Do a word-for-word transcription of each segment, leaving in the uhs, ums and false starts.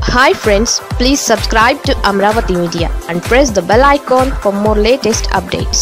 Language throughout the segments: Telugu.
Hi friends, please subscribe to Amravati Media and press the bell icon for more latest updates.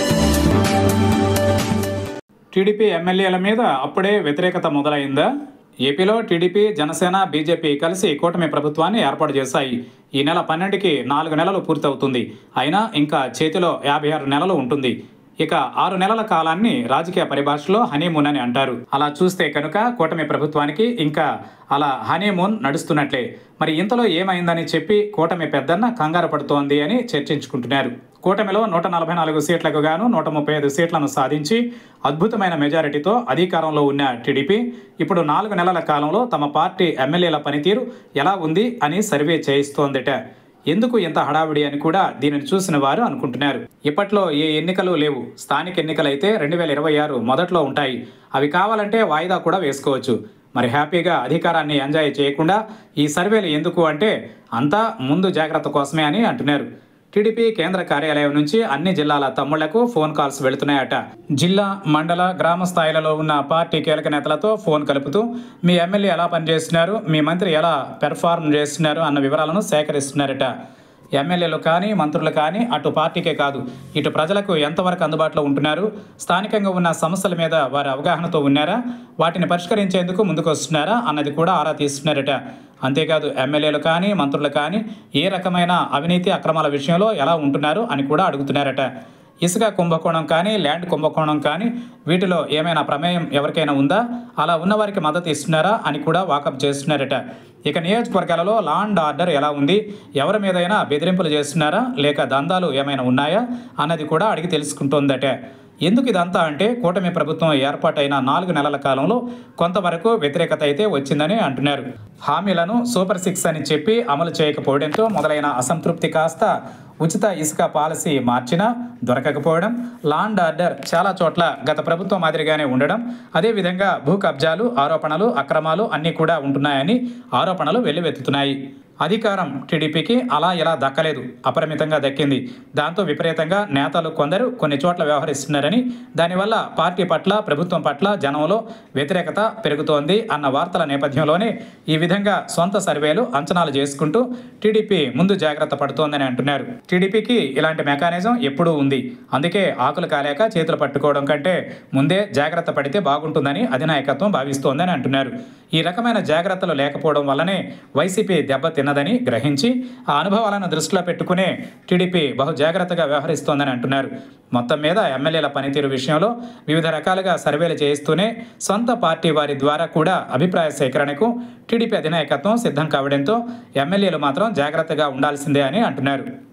TDP ఎమ్మెల్యేల మీద అప్పుడే వ్యతిరేకత మొదలైందా? ఏపీలో టీడీపీ, జనసేన, బీజేపీ కలిసి కూటమి ప్రభుత్వాన్ని ఏర్పాటు చేశాయి. ఈ నెల పన్నెండుకి నాలుగు నెలలు పూర్తవుతుంది. అయినా ఇంకా చేతిలో యాభై ఆరు నెలలు ఉంటుంది. ఇక ఆరు నెలల కాలాన్ని రాజకీయ పరిభాషలో హనీమూన్ అని అంటారు. అలా చూస్తే కనుక కూటమి ప్రభుత్వానికి ఇంకా అలా హనీమూన్ నడుస్తున్నట్లే. మరి ఇంతలో ఏమైందని చెప్పి కూటమి పెద్దన్న కంగారు పడుతోంది అని చర్చించుకుంటున్నారు. కూటమిలో నూట నలభై నాలుగు సీట్లకు గాను నూట ముప్పై ఐదు సీట్లను సాధించి అద్భుతమైన మెజారిటీతో అధికారంలో ఉన్న టీడీపీ ఇప్పుడు నాలుగు నెలల కాలంలో తమ పార్టీ ఎమ్మెల్యేల పనితీరు ఎలా ఉంది అని సర్వే చేయిస్తోందట. ఎందుకు ఇంత హడావిడి అని కూడా దీనిని చూసిన వారు అనుకుంటున్నారు. ఇప్పట్లో ఏ ఎన్నికలు లేవు. స్థానిక ఎన్నికలైతే రెండు వేల ఇరవై ఆరు మొదట్లో ఉంటాయి. అవి కావాలంటే వాయిదా కూడా వేసుకోవచ్చు. మరి హ్యాపీగా అధికారాన్ని ఎంజాయ్ చేయకుండా ఈ సర్వేలు ఎందుకు అంటే అంతా ముందు జాగ్రత్త కోసమే అని అంటున్నారు. టీడీపీ కేంద్ర కార్యాలయం నుంచి అన్ని జిల్లాల తమ్ముళ్లకు ఫోన్ కాల్స్ వెళుతున్నాయట. జిల్లా, మండల, గ్రామ స్థాయిలలో ఉన్న పార్టీ కీలక నేతలతో ఫోన్ కలుపుతూ మీ ఎమ్మెల్యే ఎలా పనిచేస్తున్నారు, మీ మంత్రి ఎలా పెర్ఫార్మ్ చేస్తున్నారు అన్న వివరాలను సేకరిస్తున్నారట. ఎమ్మెల్యేలు కానీ మంత్రులు కానీ అటు పార్టీకే కాదు ఇటు ప్రజలకు ఎంతవరకు అందుబాటులో ఉంటున్నారు, స్థానికంగా ఉన్న సమస్యల మీద వారి అవగాహనతో ఉన్నారా, వాటిని పరిష్కరించేందుకు ముందుకు వస్తున్నారా అన్నది కూడా ఆరా తీస్తున్నారట. అంతేకాదు ఎమ్మెల్యేలు కానీ మంత్రులు కానీ ఏ రకమైన అవినీతి అక్రమాల విషయంలో ఎలా ఉంటున్నారు అని కూడా అడుగుతున్నారట. ఇసుక కుంభకోణం కానీ, ల్యాండ్ కుంభకోణం కానీ వీటిలో ఏమైనా ప్రమేయం ఎవరికైనా ఉందా, అలా ఉన్నవారికి మద్దతు ఇస్తున్నారా అని కూడా వాకప్ చేస్తున్నారట. ఇక నియోజకవర్గాలలో లా అండ్ ఆర్డర్ ఎలా ఉంది, ఎవరి మీదైనా బెదిరింపులు చేస్తున్నారా లేక దందాలు ఏమైనా ఉన్నాయా అన్నది కూడా అడిగి తెలుసుకుంటోందట. ఎందుకు ఇదంతా అంటే కూటమి ప్రభుత్వం ఏర్పాటైన నాలుగు నెలల కాలంలో కొంతవరకు వ్యతిరేకత అయితే వచ్చిందని అంటున్నారు. హామీలను సూపర్ సిక్స్ అని చెప్పి అమలు చేయకపోవడంతో మొదలైన అసంతృప్తి కాస్త ఉచిత ఇసుక పాలసీ మార్చినా దొరకకపోవడం, లా అండ్ ఆర్డర్ చాలా చోట్ల గత ప్రభుత్వం మాదిరిగానే ఉండడం, అదేవిధంగా భూ కబ్జాలు, ఆరోపణలు, అక్రమాలు అన్నీ కూడా ఉంటున్నాయని ఆరోపణలు వెల్లువెత్తుతున్నాయి. అధికారం టీడీపీకి అలా ఎలా దక్కలేదు, అపరిమితంగా దక్కింది. దాంతో విపరీతంగా నేతలు కొందరు కొన్ని చోట్ల వ్యవహరిస్తున్నారని, దానివల్ల పార్టీ పట్ల, ప్రభుత్వం పట్ల జనంలో వ్యతిరేకత పెరుగుతోంది అన్న వార్తల నేపథ్యంలోనే ఈ విధంగా సొంత సర్వేలు, అంచనాలు చేసుకుంటూ టీడీపీ ముందు జాగ్రత్త పడుతోందని అంటున్నారు. టీడీపీకి ఇలాంటి మెకానిజం ఎప్పుడూ ఉంది. అందుకే ఆకులు కాలేక చేతులు పట్టుకోవడం కంటే ముందే జాగ్రత్త పడితే బాగుంటుందని అధినాయకత్వం భావిస్తోందని అంటున్నారు. ఈ రకమైన జాగ్రత్తలు లేకపోవడం వల్లనే వైసీపీ దెబ్బతిన్నదని గ్రహించి ఆ అనుభవాలను దృష్టిలో పెట్టుకునే టీడీపీ బహు జాగ్రత్తగా వ్యవహరిస్తోందని అంటున్నారు. మొత్తం మీద ఎమ్మెల్యేల పనితీరు విషయంలో వివిధ రకాలుగా సర్వేలు చేయిస్తూనే సొంత పార్టీ వారి ద్వారా కూడా అభిప్రాయ సేకరణకు టీడీపీ అధినాయకత్వం సిద్ధం కావడంతో ఎమ్మెల్యేలు మాత్రం జాగ్రత్తగా ఉండాల్సిందే అని అంటున్నారు.